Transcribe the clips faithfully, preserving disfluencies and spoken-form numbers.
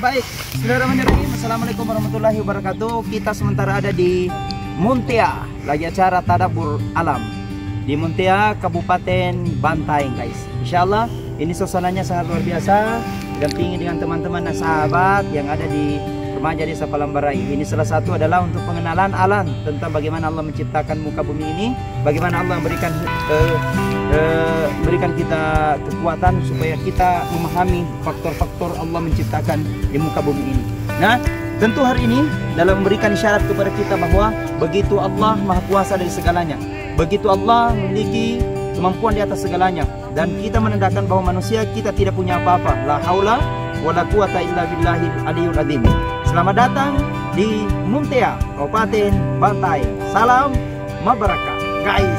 baik. Bismillahirrahmanirrahim. Assalamualaikum warahmatullahi wabarakatuh. Kita sementara ada di Muntea, lagi acara Tadabbur Alam di Muntea, Kabupaten Bantaeng, guys. Insyaallah ini suasananya sangat luar biasa. Dampingi dengan teman-teman dan sahabat yang ada di remaja Desa Palambarai. Ini salah satu adalah untuk pengenalan alam tentang bagaimana Allah menciptakan muka bumi ini, bagaimana Allah memberikan uh, uh, memberikan kita kekuatan supaya kita memahami faktor-faktor Allah menciptakan di muka bumi ini. Nah, tentu hari ini dalam memberikan isyarat kepada kita bahwa begitu Allah Maha Kuasa dari segalanya, begitu Allah memiliki kemampuan di atas segalanya, dan kita menandakan bahwa manusia kita tidak punya apa-apa. La haula wala quwata illa billahil aliyul azim. Selamat datang di Muntea, Kabupaten Bantaeng. Salam mabarakah, guys.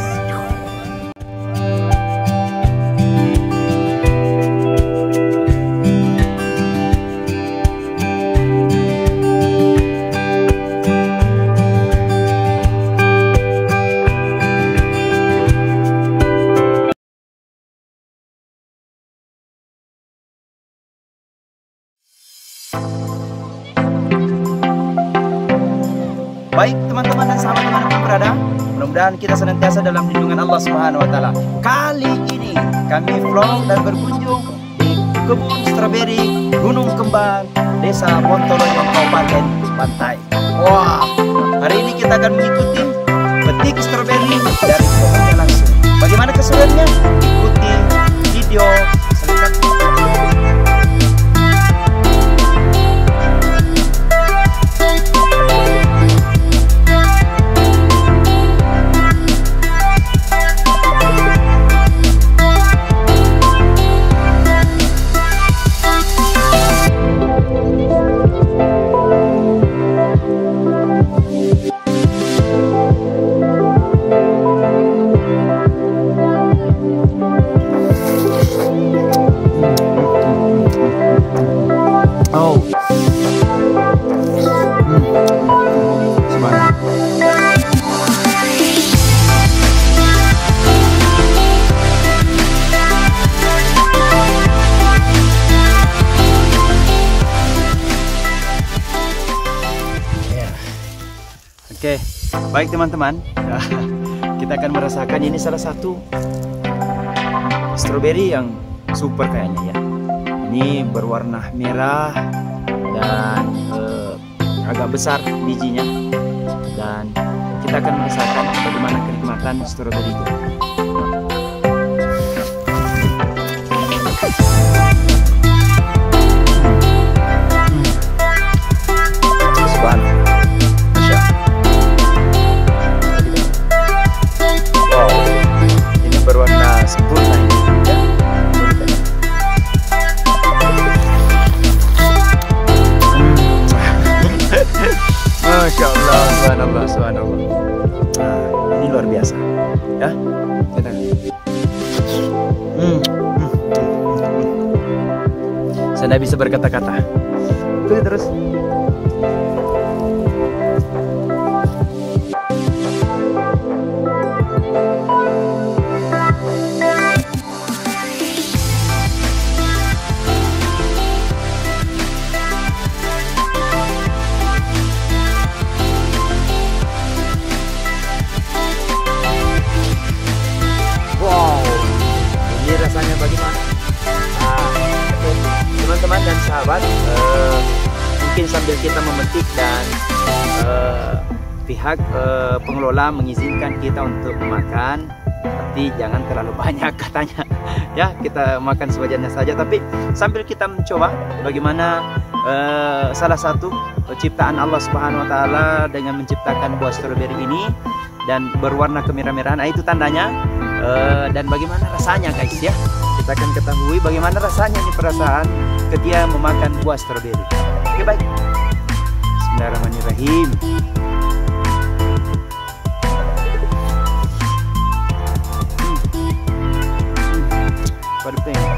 Baik teman-teman dan sahabat dimanapun berada, mudah-mudahan kita senantiasa dalam lindungan Allah Subhanahu Wa Taala. Kali ini kami vlog dan berkunjung di kebun stroberi Gunung Kembang, Desa Pontoloyong, Kabupaten Bantaeng. Wah, hari ini kita akan mengikuti petik stroberi dari pohonnya langsung. Bagaimana keseruannya? Ikuti video selengkapnya. Oke, baik teman-teman, kita akan merasakan ini salah satu stroberi yang super kayaknya ya. Ini berwarna merah dan eh, agak besar bijinya, dan kita akan merasakan bagaimana kenikmatan stroberi itu. Masya Allah, subhanallah, subhanallah. Nah, ini luar biasa, ya. Kita. Hmm. Hmm. Saya tidak bisa berkata-kata. Ikuti terus. Rasanya bagaimana? Nah, teman-teman dan sahabat, eh, mungkin sambil kita memetik dan eh, pihak eh, pengelola mengizinkan kita untuk makan, tapi jangan terlalu banyak katanya. Ya, kita makan sewajarnya saja. Tapi sambil kita mencoba bagaimana eh, salah satu ciptaan Allah Subhanahu Wa Taala dengan menciptakan buah stroberi ini dan berwarna kemerah-merahan. Nah, itu tandanya. Uh, dan bagaimana rasanya, guys, ya. Kita akan ketahui bagaimana rasanya nih perasaan ketika memakan buah stroberi. Oke, baik. Bismillahirrahmanirrahim. Pada pengen.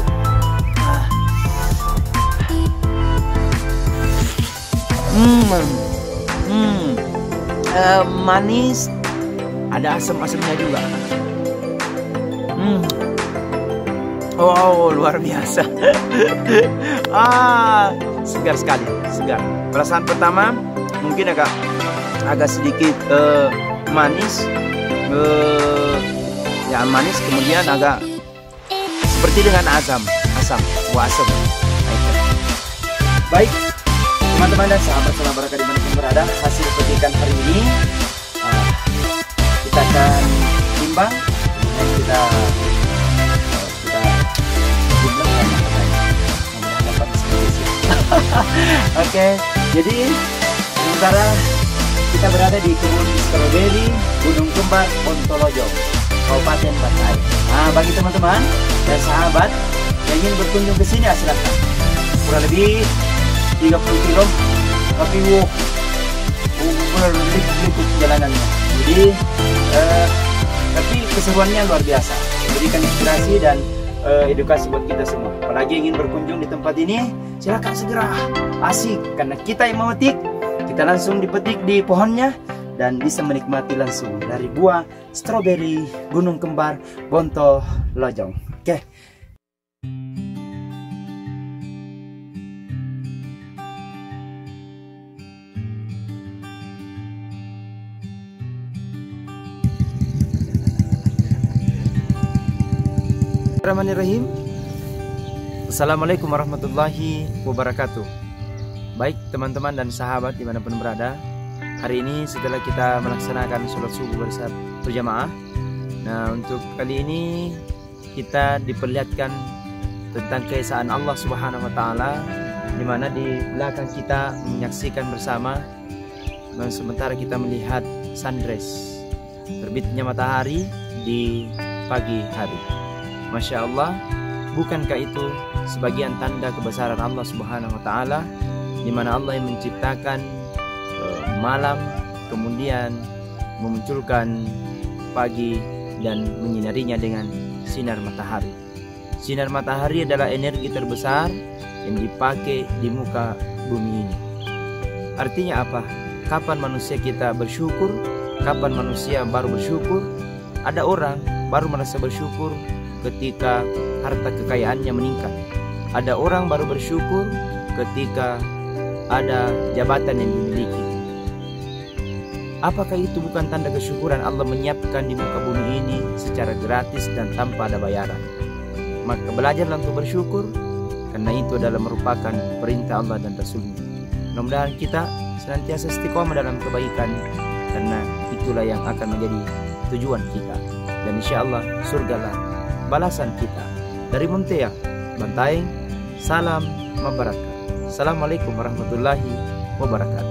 Hmm, hmm, uh, manis, ada asam-asamnya juga. Hmm. Wow, luar biasa. Ah, segar sekali, segar. Perasaan pertama mungkin agak agak sedikit uh, manis, uh, ya manis, kemudian agak seperti dengan asam, asam, wah asam. Baik, teman-teman dan sahabat salam barakah dimanapun berada, hasil petikan hari ini uh, kita akan timbang dan kita uh, kita timbang dan dapat Oke, jadi sementara kita berada di kebun stroberi Gunung Kembar, Pontolojong, Kabupaten Bantaeng. Nah, bagi teman-teman dan sahabat yang ingin berkunjung ke sini, silakan. Kurang lebih tiga puluh kilo, tapi wow, berliku-liku jalanannya. Jadi, eh, tapi keseruannya luar biasa, memberikan inspirasi dan eh, edukasi buat kita semua. Apalagi ingin berkunjung di tempat ini, silakan segera. Asik, karena kita yang memetik, kita langsung dipetik di pohonnya dan bisa menikmati langsung dari buah stroberi Gunung Kembar, Pontolojong. Oke. Bismillahirrahmanirrahim. Assalamualaikum warahmatullahi wabarakatuh. Baik teman-teman dan sahabat dimanapun berada, hari ini setelah kita melaksanakan sholat subuh bersama berjamaah, nah untuk kali ini kita diperlihatkan tentang keesaan Allah Subhanahu Wa Taala, di mana di belakang kita menyaksikan bersama, dan sementara kita melihat sunrise, terbitnya matahari di pagi hari. Masya Allah, bukankah itu sebagian tanda kebesaran Allah Subhanahu Wa Taala, di mana Allah yang menciptakan uh, malam, kemudian memunculkan pagi dan menyinarinya dengan sinar matahari. Sinar matahari adalah energi terbesar yang dipakai di muka bumi ini. Artinya apa? Kapan manusia kita bersyukur? Kapan manusia baru bersyukur? Ada orang baru merasa bersyukur ketika harta kekayaannya meningkat. Ada orang baru bersyukur ketika ada jabatan yang dimiliki. Apakah itu bukan tanda kesyukuran Allah menyiapkan di muka bumi ini secara gratis dan tanpa ada bayaran? Maka belajarlah untuk bersyukur, karena itu adalah merupakan perintah Allah dan Rasulnya. Mudah-mudahan kita senantiasa istiqomah dalam kebaikan, karena itulah yang akan menjadi tujuan kita. Dan insya Allah surgalah balasan kita. Dari Muntea, Bantaeng, salam mabarakatuh. Assalamualaikum warahmatullahi wabarakatuh.